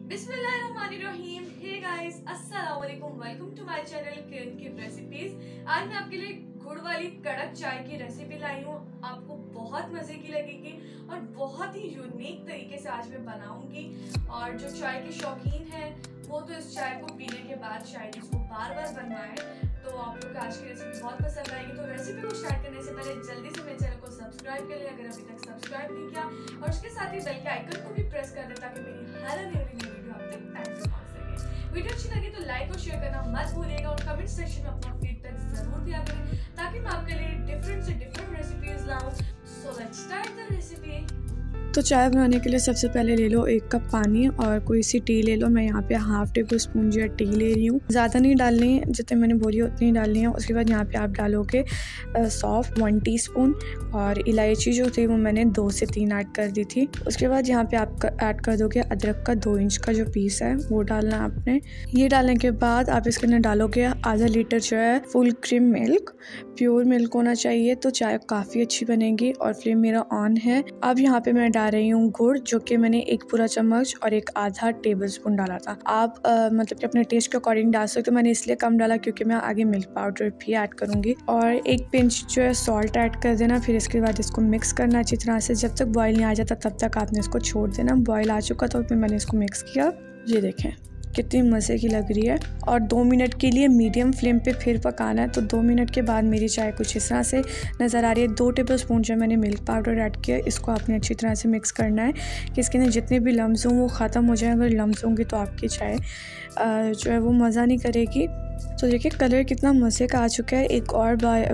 बिस्मिल्लाहिर्रहमानिर्रहीम। हे गाइस, अस्सलाम वालेकुम, welcome to my channel Kiran की रेसिपीज। आज मैं आपके लिए गुड़ वाली कड़क चाय की रेसिपी लाई हूँ। आपको बहुत मजे की लगेगी और बहुत ही यूनिक तरीके से आज मैं बनाऊंगी। और जो चाय के शौकीन हैं वो तो इस चाय को पीने के बाद शायद इसको बार बार बनवाएं। तो आप लोग आज की रेसिपी बहुत पसंद आएगी। तो रेसिपी को स्टार्ट करने से पहले जल्दी से मेरे चैनल को सब्सक्राइब कर लें अगर अभी तक सब्सक्राइब नहीं किया, और उसके साथ ही बेल के आइकन को भी प्रेस कर दें ताकि मेरी हर आने वाली वीडियो आप तक टाइम से पहुंच सके। वीडियो अच्छी लगी तो लाइक और शेयर करना मत भूलिएगा और कमेंट सेक्शन में अपना फीडबैक जरूर दिया करें ताकि मैं आपके लिए डिफरेंट से डिफरेंट रेसिपीज लाऊं। So let's start the recipe. तो चाय बनाने के लिए सबसे पहले ले लो 1 कप पानी और कोई सी टी ले लो। मैं यहाँ पे हाफ टेबल स्पून जो है टी ले रही हूँ। ज़्यादा नहीं डालनी है, जितने मैंने बोली उतनी डालनी है। उसके बाद यहाँ पे आप डालोगे सौंफ 1 टीस्पून और इलायची जो थी वो मैंने 2 से 3 ऐड कर दी थी। उसके बाद यहाँ पे आप ऐड कर दोगे अदरक का 2 इंच का जो पीस है वो डालना है आपने। ये डालने के बाद आप इसके अंदर डालोगे आधा लीटर जो है full cream milk. Pure milk होना चाहिए तो चाय काफ़ी अच्छी बनेगी। और फ्लेम मेरा ऑन है। अब यहाँ पे मैं डाल रही हूँ गुड़, जो कि मैंने 1 पूरा चम्मच और 1 आधा टेबल स्पून डाला था। आप मतलब कि अपने टेस्ट के अकॉर्डिंग डाल सकते हो। मैंने इसलिए कम डाला क्योंकि मैं आगे मिल्क पाउडर भी ऐड करूँगी। और 1 पिंच जो है सॉल्ट ऐड कर देना। फिर इसके बाद इसको मिक्स करना अच्छी तरह से। जब तक बॉयल नहीं आ जाता तब तक आपने इसको छोड़ देना। बॉयल आ चुका तो फिर मैंने इसको मिक्स किया। ये देखें कितनी मज़े की लग रही है। और 2 मिनट के लिए मीडियम फ्लेम पे फिर पकाना है। तो 2 मिनट के बाद मेरी चाय कुछ इस तरह से नज़र आ रही है। 2 टेबल स्पून जो मैंने मिल्क पाउडर ऐड किया, इसको आपने अच्छी तरह से मिक्स करना है कि इसके अंदर जितने भी लम्स हों वो ख़त्म हो जाए। अगर लम्स होंगे तो आपकी चाय जो है वो मज़ा नहीं करेगी। तो देखिए कलर कितना मज़े का आ चुका है। एक और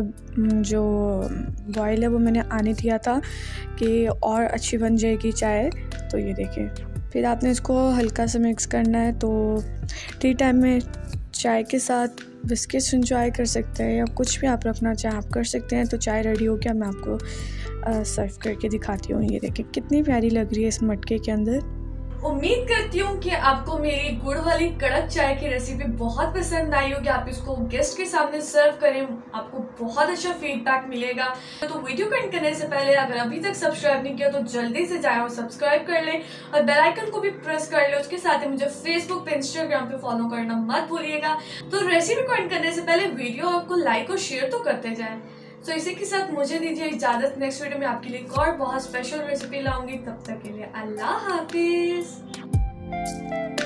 जो बॉयल है वो मैंने आने दिया था कि और अच्छी बन जाएगी चाय। तो ये देखिए फिर आपने इसको हल्का सा मिक्स करना है। तो टी टाइम में चाय के साथ बिस्किट्स इंजॉय कर सकते हैं या कुछ भी आप रखना चाहें आप कर सकते हैं। तो चाय रेडी हो गया, मैं आपको सर्व करके दिखाती हूँ। ये देखिए कितनी प्यारी लग रही है इस मटके के अंदर। उम्मीद करती हूँ कि आपको मेरी गुड़ वाली कड़क चाय की रेसिपी बहुत पसंद आई होगी। आप इसको गेस्ट के सामने सर्व करें, आपको बहुत अच्छा फीडबैक मिलेगा। तो वीडियो को एंड करने से पहले अगर अभी तक सब्सक्राइब नहीं किया तो जल्दी से जाएं और सब्सक्राइब कर लें और बेल आइकन को भी प्रेस कर लें। उसके साथ ही मुझे फेसबुक पे इंस्टाग्राम पे फॉलो करना मत भूलिएगा। तो रेसिपी को एंड करने से पहले वीडियो आपको लाइक और शेयर तो करते जाएं। तो इसी के साथ मुझे दीजिए इजाजत। नेक्स्ट वीडियो में आपके लिए एक और बहुत स्पेशल रेसिपी लाऊंगी। तब तक के लिए अल्लाह हाफिज।